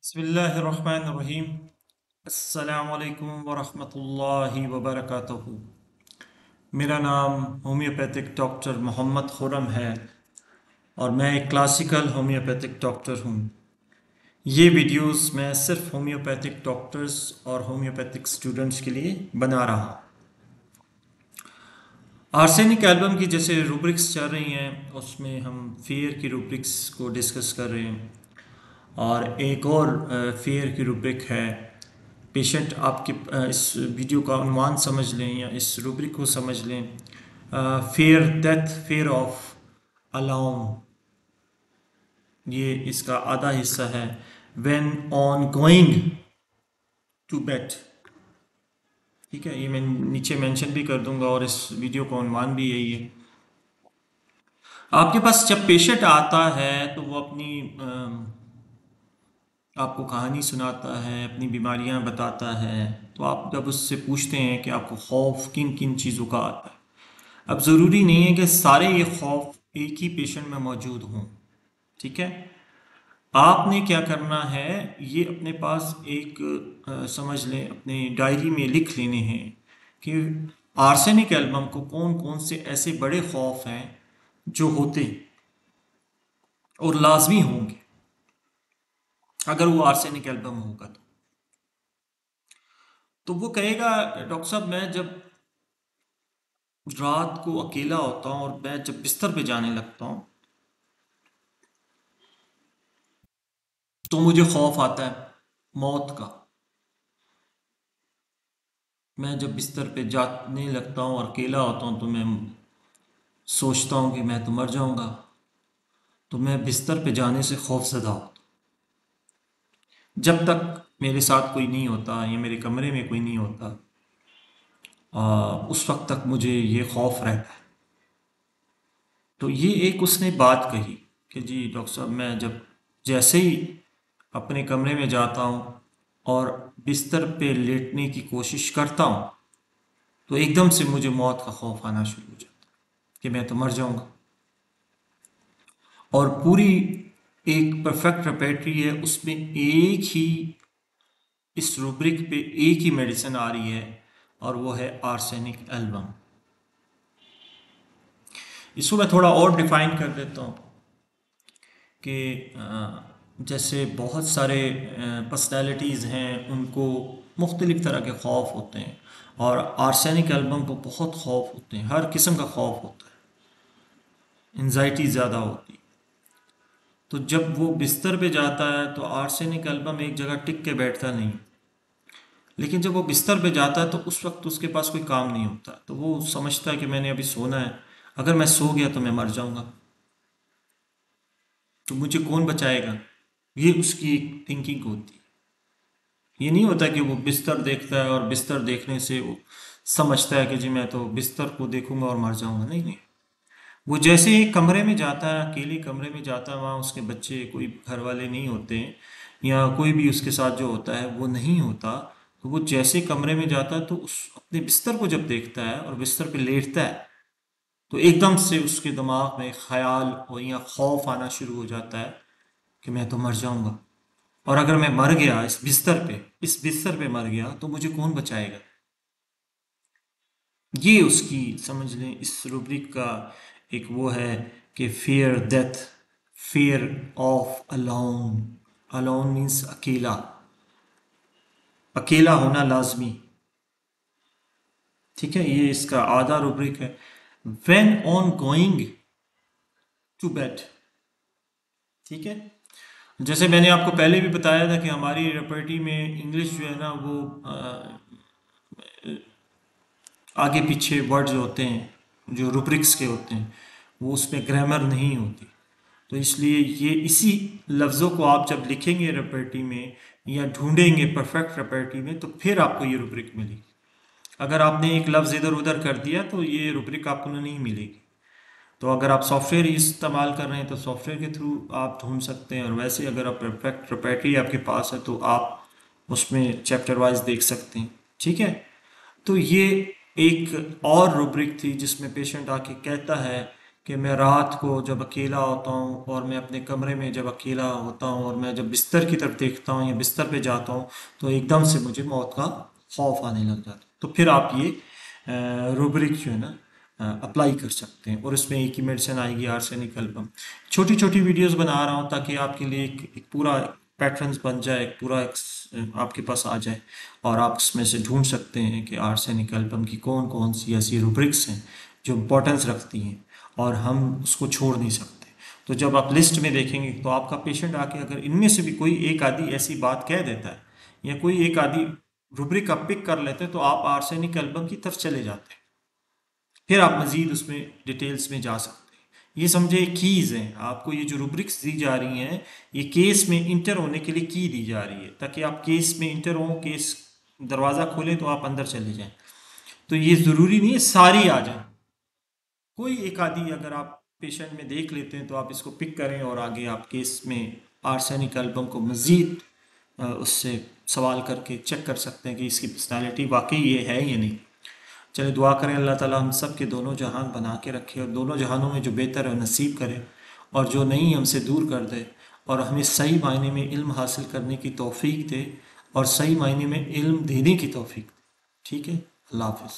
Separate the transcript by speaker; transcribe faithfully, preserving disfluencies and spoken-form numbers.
Speaker 1: बिस्मिल्लाहिर्रहमानिर्रहीम। अस्सलामुअलैकुम वरहमतुल्लाहि वबरकातुहू। मेरा नाम होम्योपैथिक डॉक्टर मोहम्मद खुरम है और मैं एक क्लासिकल होम्योपैथिक डॉक्टर हूँ। ये वीडियोस मैं सिर्फ होम्योपैथिक डॉक्टर्स और होम्योपैथिक स्टूडेंट्स के लिए बना रहा हूँ। आर्सेनिक एल्बम की जैसे रूब्रिक्स चल रही हैं उसमें हम फेयर की रूब्रिक्स को डिस्कस कर रहे हैं और एक और फेयर की रूब्रिक है। पेशेंट आपके अ, इस वीडियो का उन्वान समझ लें या इस रूब्रिक को समझ लें, fear death, fear of alone, ये इसका आधा हिस्सा है। When on going to bed, ठीक है, ये मैं नीचे मेंशन भी कर दूंगा और इस वीडियो का उन्वान भी यही है। आपके पास जब पेशेंट आता है तो वो अपनी अम, आपको कहानी सुनाता है, अपनी बीमारियां बताता है, तो आप जब उससे पूछते हैं कि आपको खौफ किन किन चीज़ों का आता है, अब ज़रूरी नहीं है कि सारे ये खौफ एक ही पेशेंट में मौजूद हों, ठीक है। आपने क्या करना है, ये अपने पास एक अ, समझ लें, अपने डायरी में लिख लेने हैं कि आर्सेनिक एल्बम को कौन कौन से ऐसे बड़े खौफ हैं जो होते और लाजमी होंगे अगर वो आर्सेनिक एल्बम होगा तो तो वो कहेगा, डॉक्टर साहब मैं जब रात को अकेला होता हूँ और मैं जब बिस्तर पे जाने लगता हूँ तो मुझे खौफ आता है मौत का। मैं जब बिस्तर पे जाने लगता हूँ और अकेला होता हूँ तो मैं सोचता हूँ कि मैं तो मर जाऊंगा, तो मैं बिस्तर पे जाने से खौफजदा होता हूँ। जब तक मेरे साथ कोई नहीं होता या मेरे कमरे में कोई नहीं होता, आ, उस वक्त तक मुझे ये खौफ रहता है। तो ये एक उसने बात कही कि जी डॉक्टर साहब मैं जब जैसे ही अपने कमरे में जाता हूँ और बिस्तर पे लेटने की कोशिश करता हूँ तो एकदम से मुझे मौत का खौफ आना शुरू हो जाता है कि मैं तो मर जाऊंगा। और पूरी एक परफेक्ट रेपेटरी है, उसमें एक ही, इस रूब्रिक पे एक ही मेडिसिन आ रही है और वो है आर्सेनिक एल्बम। इसको मैं थोड़ा और डिफाइन कर देता हूँ कि अ, जैसे बहुत सारे पर्सनैलिटीज़ हैं, उनको मुख्तलिफ़ तरह के खौफ होते हैं और आर्सेनिक एल्बम को बहुत खौफ होते हैं, हर किस्म का खौफ होता है, एंजाइटी ज़्यादा होती है। तो जब वो बिस्तर पे जाता है तो आर्सेनिक एल्बम एक जगह टिक के बैठता नहीं, लेकिन जब वो बिस्तर पे जाता है तो उस वक्त उसके पास कोई काम नहीं होता, तो वो समझता है कि मैंने अभी सोना है, अगर मैं सो गया तो मैं मर जाऊंगा, तो मुझे कौन बचाएगा। ये उसकी एक थिंकिंग होती है। ये नहीं होता कि वो बिस्तर देखता है और बिस्तर देखने से वो समझता है कि जी मैं तो बिस्तर को देखूंगा और मर जाऊंगा। नहीं नहीं, वो जैसे ही कमरे में जाता है, अकेले कमरे में जाता है, वहाँ उसके बच्चे कोई घर वाले नहीं होते हैं या कोई भी उसके साथ जो होता है वो नहीं होता, तो वो जैसे कमरे में जाता है तो उस अपने बिस्तर को जब देखता है और बिस्तर पे लेटता है तो एकदम से उसके दिमाग में ख्याल और या खौफ आना शुरू हो जाता है कि मैं तो मर जाऊंगा, और अगर मैं मर गया इस बिस्तर पे इस बिस्तर पे मर गया तो मुझे कौन बचाएगा। ये उसकी समझ लें इस रूब्रिक का एक वो है कि fear death, fear of alone. Alone means अकेला, अकेला होना लाजमी, ठीक है। ये इसका आधा रूब्रिक है। When on going to bed, ठीक है। जैसे मैंने आपको पहले भी बताया था कि हमारी रेपर्टी में इंग्लिश जो है ना वो अ, आगे पीछे वर्ड जो होते हैं जो रूब्रिक्स के होते हैं वो उसमें ग्रामर नहीं होती, तो इसलिए ये इसी लफ्ज़ों को आप जब लिखेंगे रेपर्टी में या ढूंढेंगे परफेक्ट रेपर्टी में तो फिर आपको ये रूब्रिक मिलेगी। अगर आपने एक लफ्ज़ इधर उधर कर दिया तो ये रूब्रिक आपको नहीं मिलेगी। तो अगर आप सॉफ्टवेयर इस्तेमाल कर रहे हैं तो सॉफ्टवेयर के थ्रू आप ढूंढ सकते हैं, और वैसे अगर आप परफेक्ट रेपर्टी आपके पास है तो आप उसमें चैप्टर वाइज देख सकते हैं, ठीक है। तो ये एक और रूब्रिक थी जिसमें पेशेंट आके कहता है कि मैं रात को जब अकेला होता हूँ और मैं अपने कमरे में जब अकेला होता हूँ और मैं जब बिस्तर की तरफ देखता हूँ या बिस्तर पे जाता हूँ तो एकदम से मुझे मौत का खौफ आने लग जाता है। तो फिर आप ये रूब्रिक जो है ना अप्लाई कर सकते हैं, और उसमें एक ही मेडिसिन आएगी, आर्सेनिक एल्बम। छोटी छोटी वीडियोस बना रहा हूँ ताकि आपके लिए एक, एक पूरा पैटर्न्स बन जाए, एक पूरा एक, आपके पास आ जाए, और आप उसमें से ढूंढ सकते हैं कि आर्सेनिक एल्बम की कौन कौन सी ऐसी रूब्रिक्स हैं जो इम्पोर्टेंस रखती हैं और हम उसको छोड़ नहीं सकते। तो जब आप लिस्ट में देखेंगे तो आपका पेशेंट आके अगर इनमें से भी कोई एक आधी ऐसी बात कह देता है या कोई एक आधी रूब्रिक आप पिक कर लेते हैं तो आप आर्सेनिक एल्बम की तरफ चले जाते हैं। फिर आप मजीद उसमें डिटेल्स में जा सकते हैं। ये समझे कीज़ हैं, आपको ये जो रूब्रिक्स दी जा रही हैं ये केस में इंटर होने के लिए की दी जा रही है, ताकि आप केस में इंटर हों, केस दरवाज़ा खोलें तो आप अंदर चले जाएं। तो ये ज़रूरी नहीं है सारी आ जाए, कोई एक आधी अगर आप पेशेंट में देख लेते हैं तो आप इसको पिक करें और आगे आप केस में आर्सेनिक एल्बम को मज़ीद उससे सवाल करके चेक कर सकते हैं कि इसकी पर्सनालिटी वाकई ये है या नहीं। चले दुआ करें अल्लाह ताला हम सब के दोनों जहान बना के रखे और दोनों जहानों में जो बेहतर है नसीब करे, और जो नहीं हमसे दूर कर दे, और हमें सही मायने में इल्म हासिल करने की तौफीक दे और सही मायने में इल्म देने की तौफीक दे। ठीक है, अल्लाह हाफ़िज़।